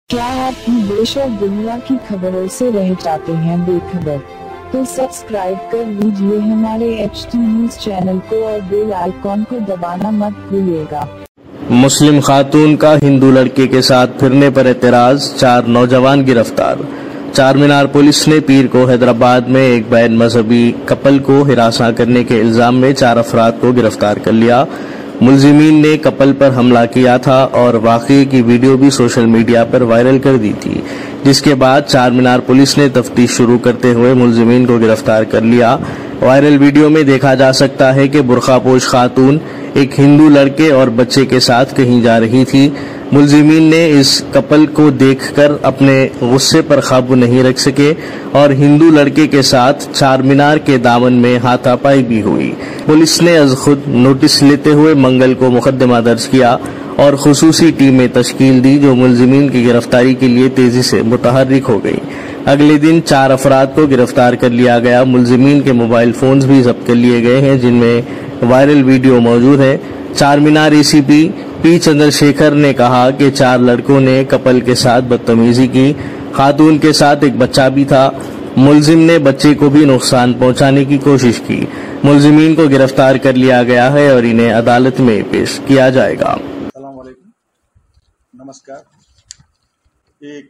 क्या आप देश और दुनिया की खबरों से रह जाते हैं बेखबर? तो सब्सक्राइब कर लीजिए हमारे HT न्यूज चैनल को और बेल आइकॉन को दबाना मत भूलिएगा। मुस्लिम खातून का हिंदू लड़के के साथ फिरने पर एतराज, 4 नौजवान गिरफ्तार। चार मीनार पुलिस ने पीर को हैदराबाद में एक बैन मजहबी कपल को हिरासत करने के इल्जाम में 4 अफराद को गिरफ्तार कर लिया। मुलजिमीन ने कपल पर हमला किया था और वाकये की वीडियो भी सोशल मीडिया पर वायरल कर दी थी, जिसके बाद चार मीनार पुलिस ने तफ्तीश शुरू करते हुए मुलजिमीन को गिरफ्तार कर लिया। वायरल वीडियो में देखा जा सकता है कि बुर्खापोश खातून एक हिंदू लड़के और बच्चे के साथ कहीं जा रही थी। मुलजिमीन ने इस कपल को देखकर अपने गुस्से पर काबू नहीं रख सके और हिंदू लड़के के साथ चार मीनार के दामन में हाथापाई भी हुई। पुलिस ने अज खुद नोटिस लेते हुए मंगल को मुकदमा दर्ज किया और खुसूसी टीमें तश्कील दी, जो मुलजिमीन की गिरफ्तारी के लिए तेजी से मुतहर्रिक हो गई। अगले दिन 4 अफराद को गिरफ्तार कर लिया गया। मुलजिमीन के मोबाइल फोन्स भी जब्त कर लिए गए हैं, जिनमें वायरल वीडियो मौजूद है। चार मीनार ACP P चंद्रशेखर ने कहा कि 4 लड़कों ने कपल के साथ बदतमीजी की। खातून के साथ एक बच्चा भी था। मुलजिम ने बच्चे को भी नुकसान पहुंचाने की कोशिश की। मुलजिमीन को गिरफ्तार कर लिया गया है और इन्हें अदालत में पेश किया जाएगा। अस्सलाम वालेकुम, नमस्कार। एक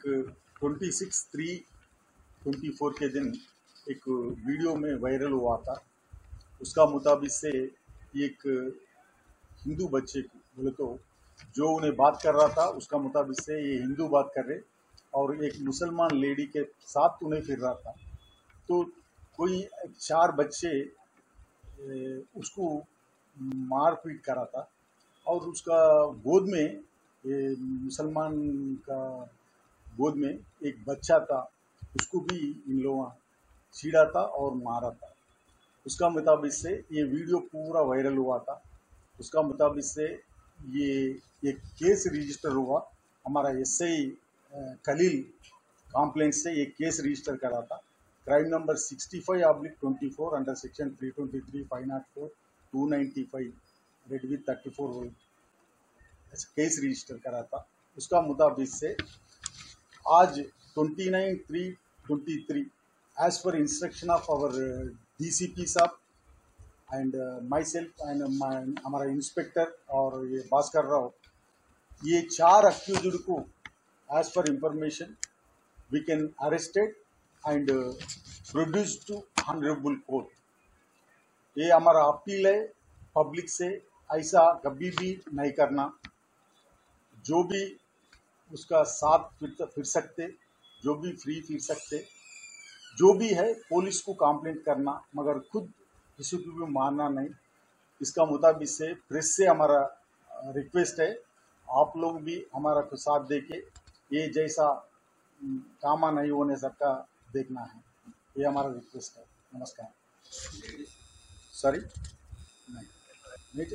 26/3/24 के दिन एक वीडियो में वायरल हुआ था। उसका मुताबिक से एक हिंदू बच्चे को बोले तो जो उन्हें बात कर रहा था, उसका मुताबिक से ये हिंदू बात कर रहे और एक मुसलमान लेडी के साथ उन्हें फिर रहा था। तो कोई 4 बच्चे उसको मार पीट कर रहा था और उसका गोद में, ये मुसलमान का गोद में एक बच्चा था, उसको भी इन लोगों छीड़ा था और मारा था। उसका मुताबिक से ये वीडियो पूरा वायरल हुआ था। उसका मुताबिक से ये एक केस रजिस्टर हुआ। हमारा SI खलील कंप्लेंट से एक केस रजिस्टर करा था। Crime number 65/24 under section 323, 504, 295 read with 34 case register करा था। उसका मुताबिक से आज 29/3/23 as per instruction of our DCP साहब एंड माई सेल्फ एंड हमारा इंस्पेक्टर और ये भास्कर राव, ये 4 अक्यूज्ड को as per information we can arrested and produce to honourable court. ये हमारा अपील है पब्लिक से, ऐसा कभी भी नहीं करना। जो भी उसका साथ फिर सकते, जो भी फ्री फिर सकते, जो भी है पुलिस को कंप्लेंट करना, मगर खुद किसी को भी मारना नहीं। इसका मुताबिक से प्रेस से हमारा रिक्वेस्ट है, आप लोग भी हमारा को साथ दे के ये जैसा कामा नहीं होने सकता देखना है, ये हमारा रिक्वेस्ट है। नमस्कार। सॉरी नहीं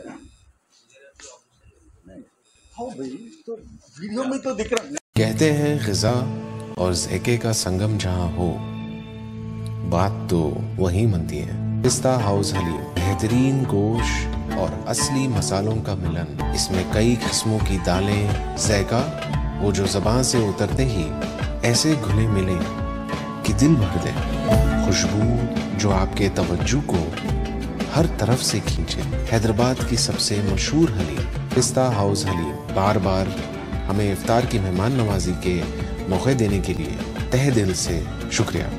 हाँ भाई, तो वीडियो में तो दिख रहा है। कहते हैं ग़िज़ा और ज़ैक़े का संगम जहाँ हो, बात तो वही बनती है। पिस्ता हाउस हलीम, बेहतरीन गोश्त और असली मसालों का मिलन। इसमें कई किस्मों की दालें, ज़ैक़ा वो जो ज़बान से उतरते ही ऐसे घुले मिले कि दिल भर दे। खुशबू जो आपके तवज्जो को हर तरफ से खींचे। हैदराबाद की सबसे मशहूर हलीम, पिस्ता हाउस हलीम। बार बार हमें इफ्तार की मेहमान नवाजी के मौके देने के लिए तहे दिल से शुक्रिया।